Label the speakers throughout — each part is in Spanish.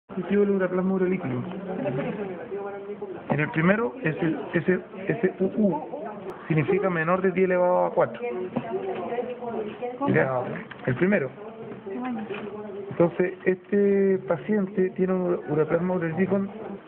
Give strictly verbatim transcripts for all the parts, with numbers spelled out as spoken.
Speaker 1: Positivo del ureaplasma urolítico. En el primero es el S U U, significa menor de diez elevado a cuatro. ¿Ya? El primero. Entonces, este paciente tiene un ureaplasma urolítico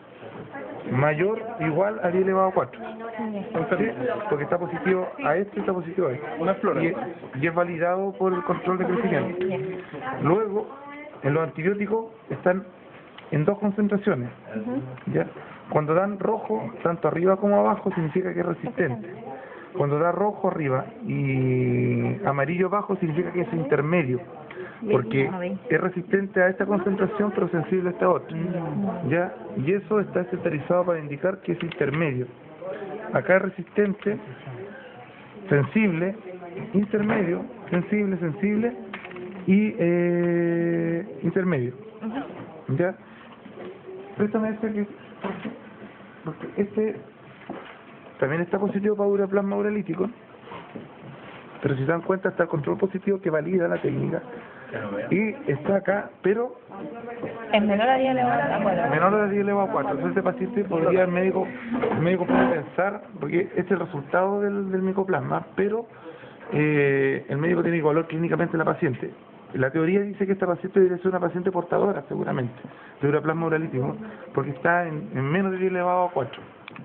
Speaker 1: mayor o igual a diez elevado a cuatro. ¿Sí? Porque está positivo a este y está positivo a este.
Speaker 2: Una flora.
Speaker 1: Y es, y es validado por el control de crecimiento. Luego, en los antibióticos están en dos concentraciones. ¿Ya? Cuando dan rojo, tanto arriba como abajo, significa que es resistente. Cuando da rojo arriba y amarillo abajo, significa que es intermedio, porque es resistente a esta concentración pero sensible a esta otra. ¿Ya? Y eso está estandarizado para indicar que es intermedio. Acá es resistente, sensible, intermedio, sensible, sensible y eh, intermedio. ¿Ya? Préstame ese que... Porque este también está positivo para ureaplasma urolítico, pero si se dan cuenta está el control positivo que valida la técnica y está acá, pero
Speaker 3: es menor a diez elevado a cuatro.
Speaker 1: menor a diez elevado a cuatro. Entonces este paciente podría el médico, el médico puede pensar, porque este es el resultado del, del micoplasma, pero eh, el médico tiene que evaluar clínicamente a la paciente. La teoría dice que esta paciente debería ser una paciente portadora, seguramente, de ureaplasma urolítico, porque está en, en menos de diez elevado a cuatro.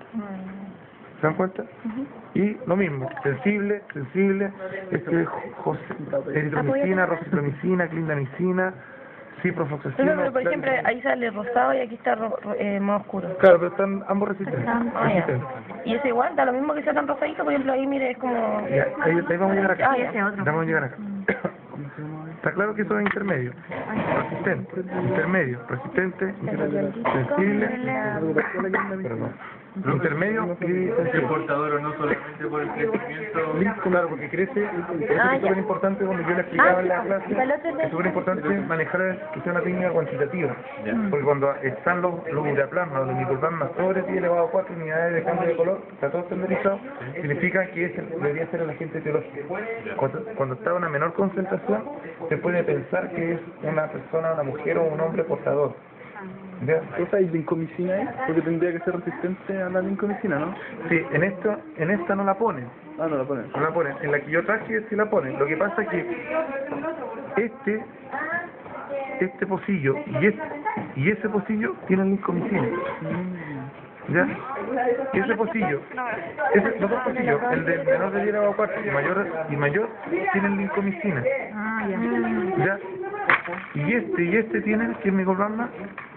Speaker 1: ¿Se dan cuenta? Uh-huh. Y lo mismo, sensible, sensible, este, eritromicina, rocipromicina, clindamicina, ciprofloxacina.
Speaker 3: Pero, por ejemplo, ahí sale rosado y aquí está ro, eh, más oscuro.
Speaker 1: Claro, pero están ambos resistentes.
Speaker 3: Ah, resistentes. ¿Y es igual? ¿Da lo mismo que sea tan rosadito? Por ejemplo, ahí mire, es como...
Speaker 1: Ya, ahí, ahí vamos a llegar acá.
Speaker 3: Ah, ya sé, otro.
Speaker 1: Vamos a llegar acá. Está claro que eso es intermedio, resistente, intermedio, resistente, sensible, perdón, intermedio y
Speaker 2: sensible. Portador o no solamente por el crecimiento.
Speaker 1: Claro, porque crece, eso es súper importante, como yo le explicaba en la clase, es súper importante manejar que sea una técnica cuantitativa, porque cuando están los, los ureaplasmas, los micoplasmas sobre diez elevado a cuatro unidades de cambio de color, está todo estandarizado, significa que es el, debería ser el agente etiológico. Cuando, cuando está a una menor concentración, se puede pensar que es una persona, una mujer o un hombre portador. ¿Ya?
Speaker 2: ¿Cosa hay lincomicina ahí? Porque tendría que ser resistente a la lincomicina, ¿no?
Speaker 1: Sí, en esta, en esta no la ponen.
Speaker 2: Ah, no la ponen.
Speaker 1: No la ponen. En la que yo traje sí la ponen. Lo que pasa es que este, este pocillo y este y ese pocillo tienen lincomicina. ¿Ya? Ese pocillo, ese, los dos pocillos, el del menor de diez elevado a cuatro y mayor, y mayor tienen lincomicina.
Speaker 3: Ah, ya.
Speaker 1: ¿Ya? Y este y este tienen, que es micoplasma,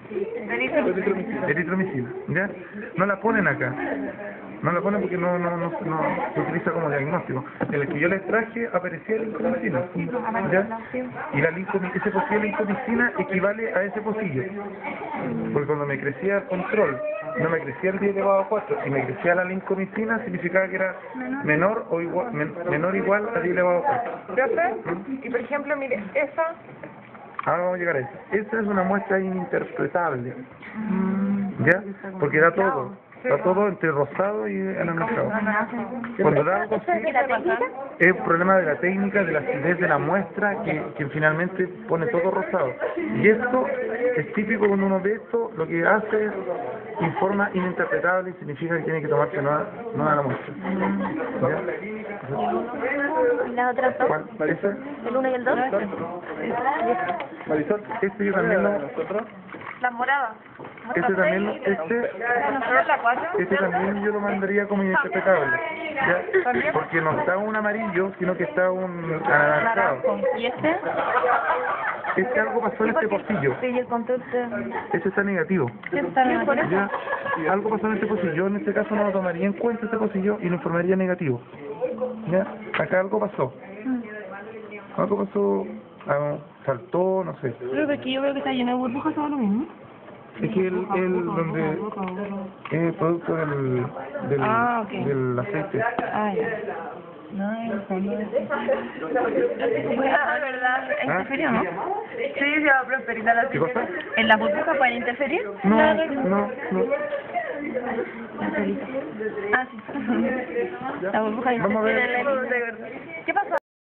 Speaker 1: eritromicina. ¿Ya? No la ponen acá. No la ponen porque no, no, no, no se utiliza como diagnóstico. En el que yo les traje aparecía lincomicina. ¿Ya? Y la lincomicina, ese pocillo de lincomicina equivale a ese pocillo. Porque cuando me crecía el control, no me crecía el diez elevado a cuatro y me crecía la lincomicina, significaba que era menor o igual, men, menor o igual a diez elevado a cuatro.
Speaker 4: ¿Profe? Y por ejemplo, mire, esa...
Speaker 1: Ahora vamos a llegar a eso. Esta es una muestra ininterpretable. ¿Ya? Porque da todo. Da todo entre rosado y anaranjado. Cuando da algo así, es un problema de la técnica, de la acidez de la muestra, que, que finalmente pone todo rosado. Y esto es típico cuando uno ve esto, lo que hace es informa ininterpretable y significa que tiene que tomarse nueva, nueva la muestra.
Speaker 3: ¿Y las otras dos?
Speaker 1: ¿Cuál? ¿Ese?
Speaker 3: ¿El uno y el dos?
Speaker 1: Marisol, este yo también lo...
Speaker 4: Las moradas.
Speaker 1: Este también, este, este también yo lo mandaría como ininterpretable, ¿ya? Porque no está un amarillo, sino que está un anaranjado.
Speaker 3: ¿Y este?
Speaker 1: Este algo pasó en este pocillo.
Speaker 3: Sí, el control
Speaker 1: Este está negativo.
Speaker 3: está negativo.
Speaker 1: ¿Ya? Algo pasó en este pocillo. Yo en este caso no lo tomaría en cuenta este pocillo y lo informaría negativo. ¿Ya? Acá algo pasó. Algo pasó, ah, saltó, no sé.
Speaker 3: Pero es que yo veo que está lleno de burbujas, ¿todo lo mismo?
Speaker 1: Es que el, el donde es producto del, del,
Speaker 3: ah, okay.
Speaker 1: del aceite.
Speaker 3: Ah, ya. No, el fondo de
Speaker 4: Ah, ¿verdad?
Speaker 1: ¿Ah?
Speaker 3: ¿Interferir o no?
Speaker 4: Sí, se va a preferir a la
Speaker 1: ¿Qué cosa?
Speaker 3: ¿En las burbujas pueden interferir?
Speaker 1: No, no, no.
Speaker 3: Ah, sí. La burbuja
Speaker 1: Vamos a ver.
Speaker 3: interfiere en la... ¿Qué pasó?